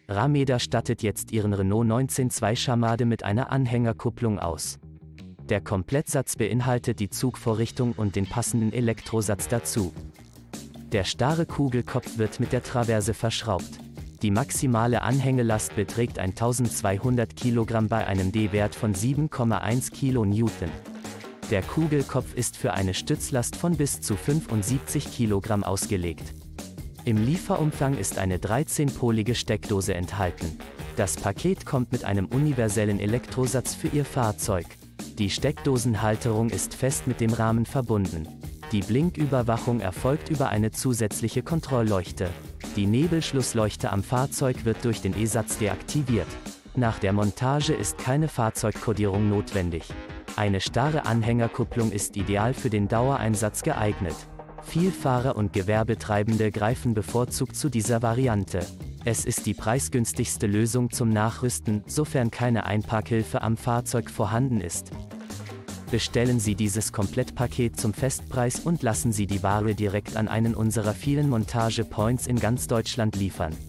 Rameda stattet jetzt ihren Renault 19 Zweischarmade mit einer Anhängerkupplung aus. Der Komplettsatz beinhaltet die Zugvorrichtung und den passenden Elektrosatz dazu. Der starre Kugelkopf wird mit der Traverse verschraubt. Die maximale Anhängelast beträgt 1200 Kilogramm bei einem D-Wert von 7,1 kN. Der Kugelkopf ist für eine Stützlast von bis zu 75 Kilogramm ausgelegt. Im Lieferumfang ist eine 13-polige Steckdose enthalten. Das Paket kommt mit einem universellen Elektrosatz für Ihr Fahrzeug. Die Steckdosenhalterung ist fest mit dem Rahmen verbunden. Die Blinküberwachung erfolgt über eine zusätzliche Kontrollleuchte. Die Nebelschlussleuchte am Fahrzeug wird durch den E-Satz deaktiviert. Nach der Montage ist keine Fahrzeugkodierung notwendig. Eine starre Anhängerkupplung ist ideal für den Dauereinsatz geeignet. Vielfahrer und Gewerbetreibende greifen bevorzugt zu dieser Variante. Es ist die preisgünstigste Lösung zum Nachrüsten, sofern keine Einparkhilfe am Fahrzeug vorhanden ist. Bestellen Sie dieses Komplettpaket zum Festpreis und lassen Sie die Ware direkt an einen unserer vielen Montage-Points in ganz Deutschland liefern.